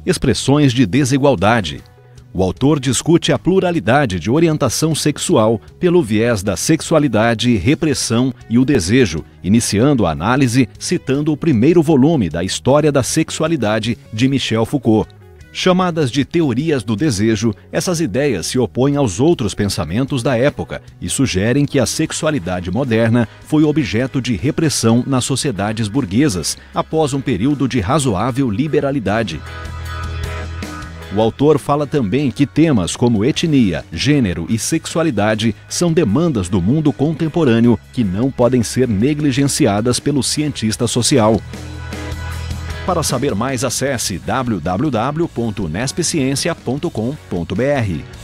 Expressões de desigualdade. O autor discute a pluralidade de orientação sexual pelo viés da sexualidade, repressão e o desejo, iniciando a análise citando o primeiro volume da História da Sexualidade de Michel Foucault. Chamadas de teorias do desejo, essas ideias se opõem aos outros pensamentos da época e sugerem que a sexualidade moderna foi objeto de repressão nas sociedades burguesas após um período de razoável liberalidade. O autor fala também que temas como etnia, gênero e sexualidade são demandas do mundo contemporâneo que não podem ser negligenciadas pelo cientista social. Para saber mais, acesse www.nespciência.com.br.